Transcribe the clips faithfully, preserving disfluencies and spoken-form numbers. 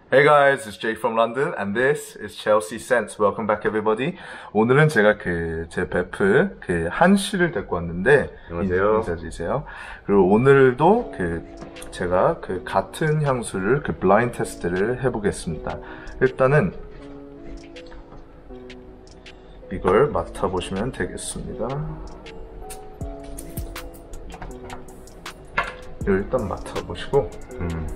Hey guys, it's Jay from London and this is Chelsea Scents. Welcome back everybody. 오늘은 제가 그 제 베프 그 한씨를 데리고 왔는데 안녕하세요. 인사드리세요. 그리고 오늘도 그 제가 그 같은 향수를 그 블라인드 테스트를 해보겠습니다. 일단은 이걸 맡아보시면 되겠습니다. 이걸 일단 맡아보시고 음.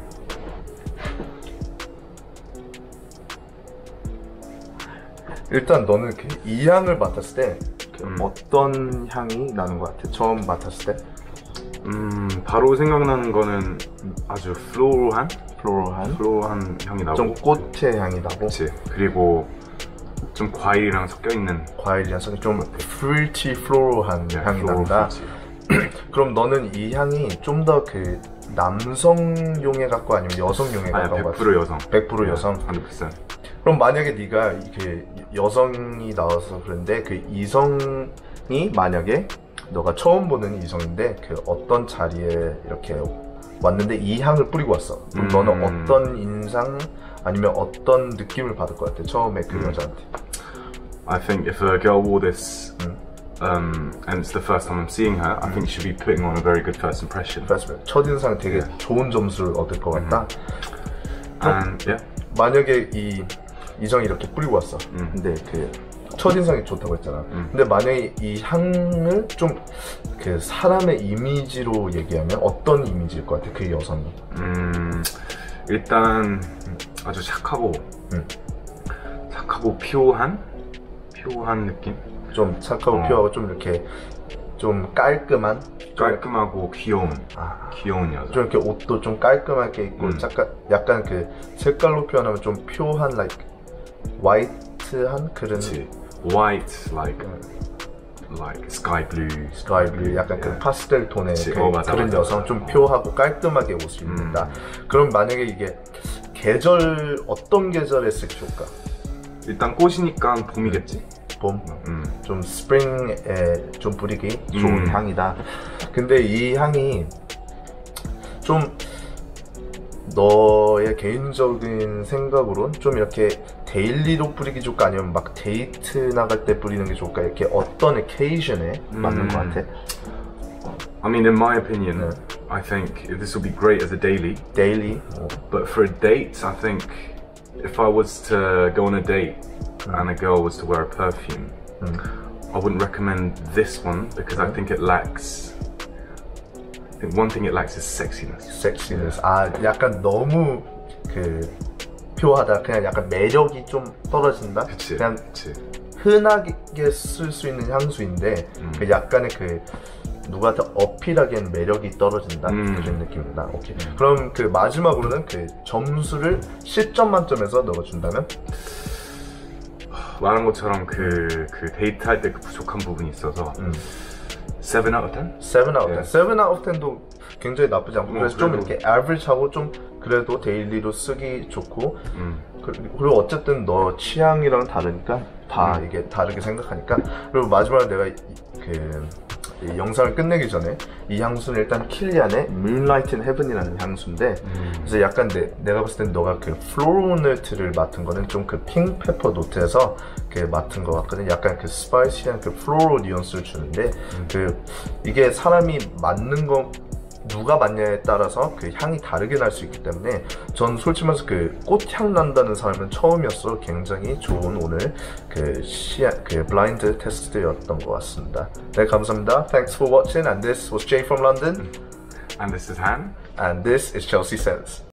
일단 너는 그 이 향을 맡았을 때 그 음. 어떤 향이 나는 것 같아? 처음 맡았을 때? 음, 바로 생각나는 거는 아주 플로럴한? 플로럴한? 플로럴한 향이 나고 좀 꽃의 향이 나고 그치. 그리고 좀 과일이랑 섞여있는 과일이랑 섞여 좀 fruity 플로럴한 네, 향이 플로럴 난다. 그럼 너는 이 향이 좀 더 그 남성용에 갖고 아니면 여성용에 아니, 갖고 백 퍼센트 여성. 백 퍼센트 여성? 백 퍼센트. 그럼 만약에 네가 그 여성이 나와서 그런데 그 이성이 만약에 너가 처음 보는 이성인데 그 어떤 자리에 이렇게 왔는데 이 향을 뿌리고 왔어. 그럼 음. 너는 어떤 인상 아니면 어떤 느낌을 받을 것 같아? 처음에 그 음. 여자한테. I think if a girl wore this 음. um, and it's the first time I'm seeing her, I think she should be putting on a very good first impression. first, 첫인상 되게 yeah. 좋은 점수를 얻을 것 같다. 음. And, yeah. 만약에 이 이성이 이렇게 뿌리고 왔어. 음. 근데 그 첫인상이 좋다고 했잖아. 음. 근데 만약에 이 향을 좀 그 사람의 이미지로 얘기하면 어떤 이미지일 것 같아? 그 여성이. 음, 일단 아주 착하고 음. 착하고 피오한? 피오한 느낌? 좀 착하고 어. 피오하고 좀 이렇게 좀 깔끔한? 깔끔하고 귀여운 아, 귀여운 여자. 좀 이렇게 옷도 좀 깔끔하게 입고 음. 약간, 약간 그 색깔로 표현하면 좀 퓨어한 like 화이트한 그런 그치. white like like sky blue sky blue 약간 yeah. 그 파스텔 톤의 그, 어, 맞아, 그런 맞아, 여성 맞아. 좀 퓨어하고 깔끔하게 옷을 음. 입는다. 그럼 만약에 이게 계절 어떤 계절에 쓰기 좋을까? 일단 꽃이니까 봄이겠지. 봄? 음. 좀 스프링에 좀 뿌리기 좋은 음. 향이다. 근데 이 향이 좀 너의 개인적인 생각으로는 좀 이렇게 데일리로 뿌리기 좋을까 아니면 막 데이트 나갈 때 뿌리는 게 좋을까? 이렇게 어떤 occasion에 음. 맞는 것 같아? I mean, in my opinion, 네. I think this will be great as a daily. Daily? 어. But for a date, I think if I was to go on a date mm. and a girl was to wear a perfume, mm. I wouldn't recommend this one because mm. I think it lacks. I think one thing it lacks is sexiness. Sexiness. 아, 약간 너무 그 표하다. 그냥 약간 매력이 좀 떨어진다. 그치. 그냥 그치. 흔하게 쓸 수 있는 향수인데 음. 그 약간의 그 누구한테 어필하기엔 매력이 떨어진다. 음. 그런 느낌이다. 오케이. 음. 그럼 그 마지막으로는 그 점수를 십 점 만점에서 너가 준다면? 말한 것처럼 그, 그 데이트 할 때 그 부족한 부분이 있어서 음. seven out of ten? seven out of ten. seven out of ten도 굉장히 나쁘지 않고 뭐, 그래서 그래도. 좀 이렇게 average-하고 좀 그래도 데일리로 쓰기 좋고 음. 그리고 어쨌든 너 취향이랑 다르니까 다 음. 이게 다르게 생각하니까. 그리고 마지막으로 내가 이, 그 이 영상을 끝내기 전에 이 향수는 일단 킬리안의 Moonlight in Heaven이라는 향수인데 음. 그래서 약간 내, 내가 봤을 땐 너가 그 플로럴 노트를 맡은 거는 좀 그 핑크페퍼 노트에서 그 맡은 거 같거든. 약간 그 스파이시한 그 플로럴 뉘앙스를 주는데 음. 그 이게 사람이 맡는 거 누가 맡냐에 따라서 그 향이 다르게 날 수 있기 때문에 전 솔직히 말해서 그 꽃향 난다는 사람은 처음이었어. 굉장히 좋은 오늘 그 시야 그 블라인드 테스트였던 것 같습니다. 네, 감사합니다. Thanks for watching and this was Jay from London and this is Han and this is Chelsea Scents.